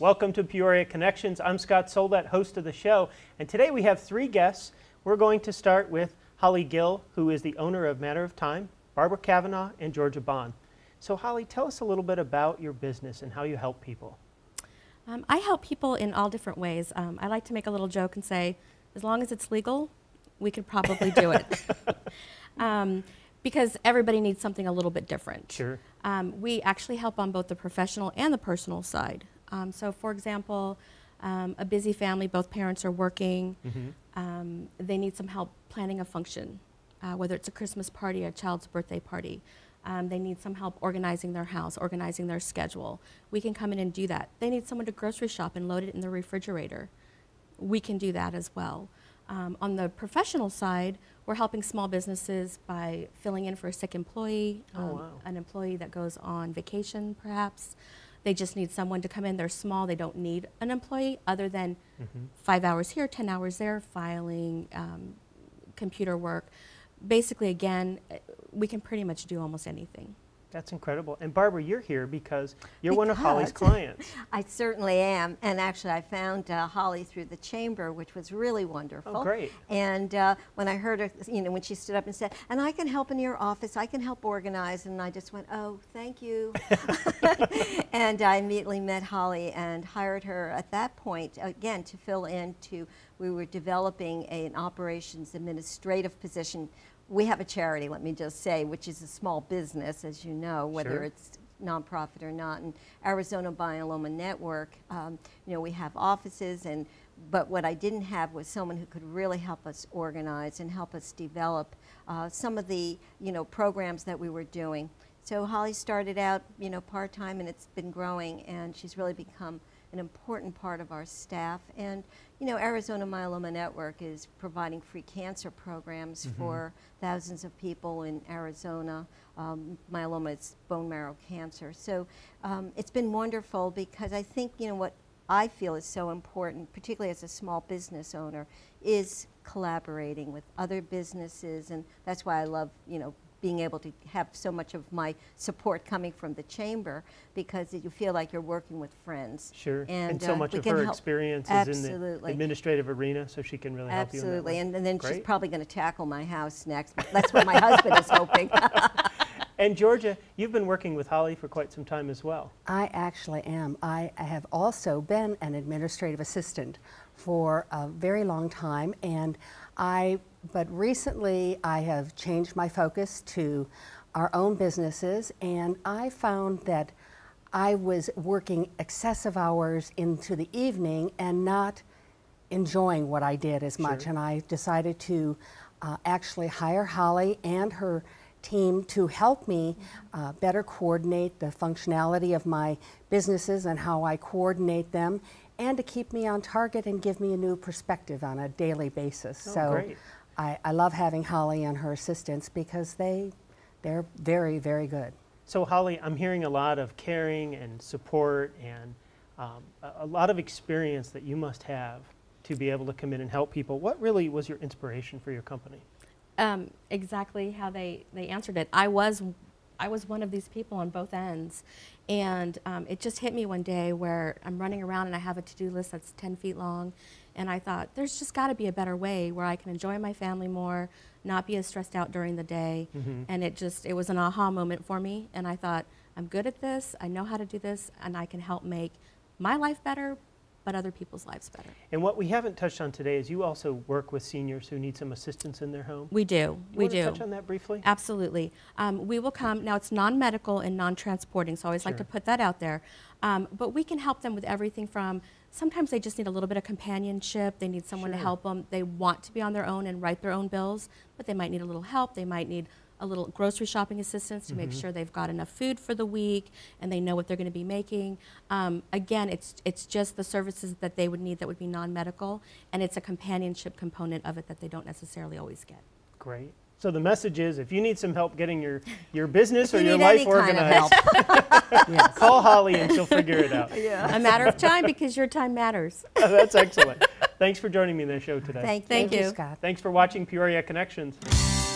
Welcome to Peoria Connections. I'm Scott Soldat, host of the show, and today we have three guests. We're going to start with Holly Gill, who is the owner of Matter of Time, Barbara Kavanaugh, and Georgia Bond. So Holly, tell us a little bit about your business and how you help people. I help people in all different ways. I like to make a little joke and say, as long as it's legal, we could probably do it. Because everybody needs something a little bit different. Sure. We actually help on both the professional and the personal side. So for example, a busy family, both parents are working. They need some help planning a function, whether it's a Christmas party or a child's birthday party. They need some help organizing their house, organizing their schedule. We can come in and do that. They need someone to grocery shop and load it in the refrigerator. We can do that as well. On the professional side, we're helping small businesses by filling in for a sick employee, an employee that goes on vacation perhaps. They just need someone to come in. They're small. They don't need an employee other than 5 hours here, 10 hours there, filing, computer work. Basically, again, we can pretty much do almost anything. That's incredible. And Barbara, you're here because you're one of Holly's clients. I certainly am. And actually, I found Holly through the chamber, which was really wonderful. Oh, great. And when I heard her, you know, when she stood up and said, and I can help in your office, I can help organize, and I just went, oh, thank you. And I immediately met Holly and hired her at that point, again, to fill in to, we were developing an operations administrative position. We have a charity, let me just say, which is a small business, as you know, whether it's nonprofit or not. And Arizona Myeloma Network, you know, we have offices, but what I didn't have was someone who could really help us organize and help us develop some of the, you know, programs that we were doing. So Holly started out, you know, part-time, and it's been growing, and she's really become an important part of our staff. And you know, Arizona Myeloma Network is providing free cancer programs for thousands of people in Arizona. Myeloma is bone marrow cancer. So it's been wonderful because I think, you know, what I feel is so important, particularly as a small business owner, is collaborating with other businesses, and that's why I love, you know, being able to have so much of my support coming from the chamber, because you feel like you're working with friends. Sure, and so much of her experience is in the administrative arena, so she can really help you in that way. And then she's probably going to tackle my house next. That's what my husband is hoping. And Georgia, you've been working with Holly for quite some time as well. I actually am. I have also been an administrative assistant for a very long time, and but recently I have changed my focus to our own businesses, and I found that I was working excessive hours into the evening and not enjoying what I did as much. And I decided to actually hire Holly and her team to help me better coordinate the functionality of my businesses and how I coordinate them, and to keep me on target and give me a new perspective on a daily basis. Great. I love having Holly and her assistants because they're very, very good. So Holly, I'm hearing a lot of caring and support and a lot of experience that you must have to be able to come in and help people. What really was your inspiration for your company? Exactly how they answered it. I was one of these people on both ends, and it just hit me one day where I'm running around and I have a to-do list that's 10 feet long, and I thought there's just got to be a better way where I can enjoy my family more, not be as stressed out during the day. And it was an aha moment for me, and I thought, I'm good at this, I know how to do this, and I can help make my life better, but other people's lives better. And what we haven't touched on today is you also work with seniors who need some assistance in their home. We do. We do. Touch on that briefly? Absolutely. We will come, now it's non-medical and non-transporting, so I always like to put that out there. But we can help them with everything from, sometimes they just need a little bit of companionship, they need someone to help them, they want to be on their own and write their own bills, but they might need a little help, they might need a little grocery shopping assistance to make sure they've got enough food for the week and they know what they're going to be making. Again, it's just the services that they would need that would be non-medical, and it's a companionship component of it that they don't necessarily always get. Great. So the message is, if you need some help getting your business or your life organized, call Holly and she'll figure it out. A matter of time, because your time matters. That's excellent. Thanks for joining me on the show today. Thank you. Scott. Thanks for watching Peoria Connections.